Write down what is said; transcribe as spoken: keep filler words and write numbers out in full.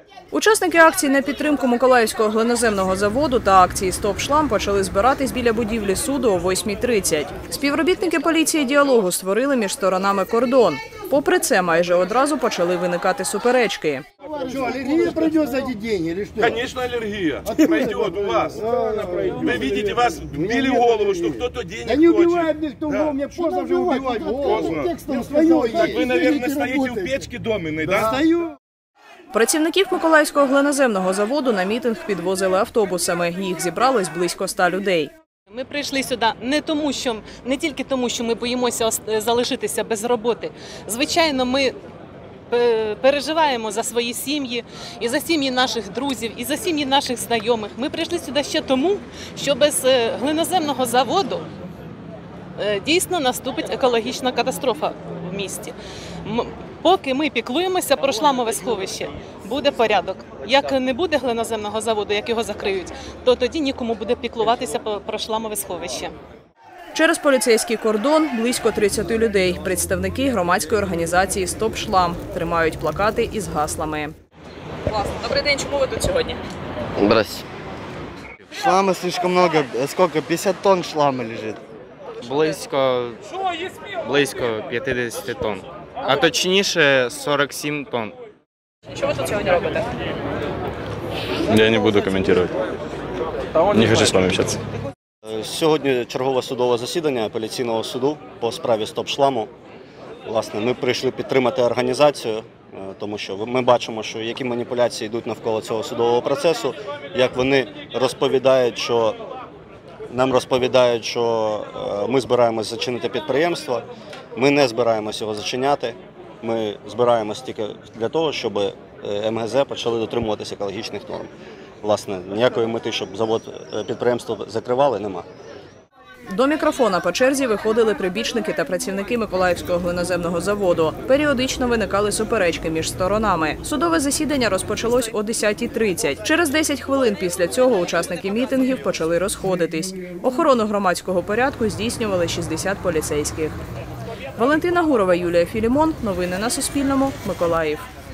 Учасники акції на підтримку Миколаївського глиноземного заводу та акції «Стоп шлам» почали збиратись біля будівлі суду о восьмій тридцять. Співробітники поліції діалогу створили між сторонами кордон. Попри це, майже одразу почали виникати суперечки. Что, аллергия пройдет за эти деньги или что? Конечно, аллергия. Пройдет у вас. Вы видите, вас били в голову, что кто-то денег Да не хочет. убивает никто, да. Мне поздно уже убивать. Поздно. Текстом свое Так есть. вы, наверное, стоите у печки доменной, да? Стою. Працівників Миколаївського глиноземного заводу на мітинг підвозили автобусами. Їх зібралось близько ста людей. Ми прийшли сюди не тому, що не тільки тому, що ми боїмося залишитися без роботи. Звичайно, ми переживаємо за свої сім'ї, і за сім'ї наших друзів, і за сім'ї наших знайомих. Ми прийшли сюди ще тому, що без глиноземного заводу дійсно наступить екологічна катастрофа в місті. Поки ми піклуємося про шламове сховище, буде порядок. Як не буде глиноземного заводу, як його закриють, то тоді нікому буде піклуватися про шламове сховище. Через поліцейський кордон близько тридцяти людей. Представники громадської організації «Стоп шлам» тримають плакати із гаслами. Класно. Добрий день. Чому ви тут сьогодні? Здрасте. Шлама слишком много. Сколько? пятьдесят тонн шлама лежит. Близько, близько п'ятдесят тонн. А точніше сорок сім тонн. Що ви тут сьогодні робите? Я не буду коментувати. Не хочу з вами спілкуватися. Сьогодні чергове судове засідання апеляційного суду по справі «Стоп шламу». Власне, ми прийшли підтримати організацію, тому що ми бачимо, що які маніпуляції йдуть навколо цього судового процесу, як вони розповідають, що нам розповідають, що ми збираємось зачинити підприємство. Ми не збираємось його зачиняти. Ми збираємось тільки для того, щоб ем ге зет почали дотримуватися екологічних норм. Власне, ніякої мети, щоб завод, підприємство закривали, нема. До мікрофона по черзі виходили прибічники та працівники Миколаївського глиноземного заводу. Періодично виникали суперечки між сторонами. Судове засідання розпочалось о десятій тридцять. Через десять хвилин після цього учасники мітингів почали розходитись. Охорону громадського порядку здійснювали шістдесят поліцейських. Валентина Гурова, Юлія Філімон. Новини на Суспільному. Миколаїв.